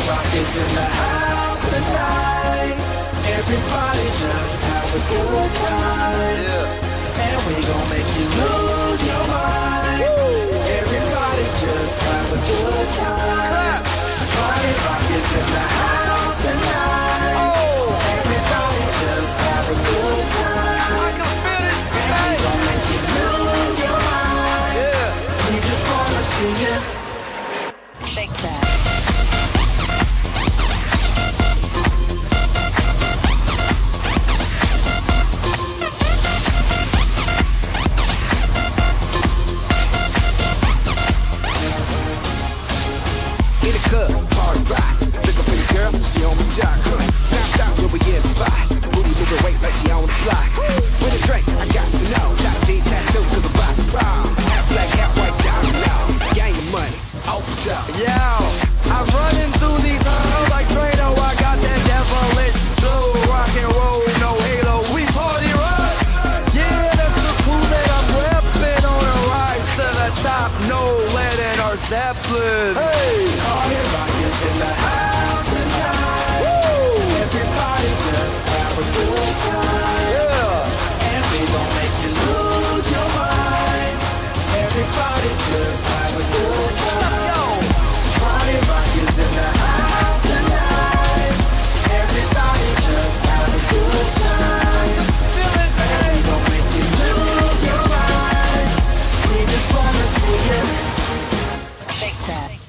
Rock is in the house tonight. Everybody just have a good time. And we gon' make you lose your mind. Everybody just have a good time. Party Rock is in the house tonight. Everybody just have a good time. And we gon' make you lose your mind. We just wanna see you shake that. In the club, party rock. Looking for your girl, she on my jock. Now stop when we get the spot. Booty moving weight like she on the block. With a drink, I got to know. Top G tattoo, cause I'm about to rock. Half black, half white, down now. Gang of money, opened up. Yo, I'm running through these halls like Trado. I got that devilish flow. Rock and roll, no halo. We party rock. Yeah, that's the crew that I'm repping on a rise to the top. No lead in our Zeppelin. Hey! Party Rock is in the house tonight. Everybody just have a good time. And we gon' make you lose your mind. Everybody just have a good time. Let's go! Party Rock is in the house tonight. Everybody just have a good time. And we gon' make you lose your mind. We just wanna see you Shake that.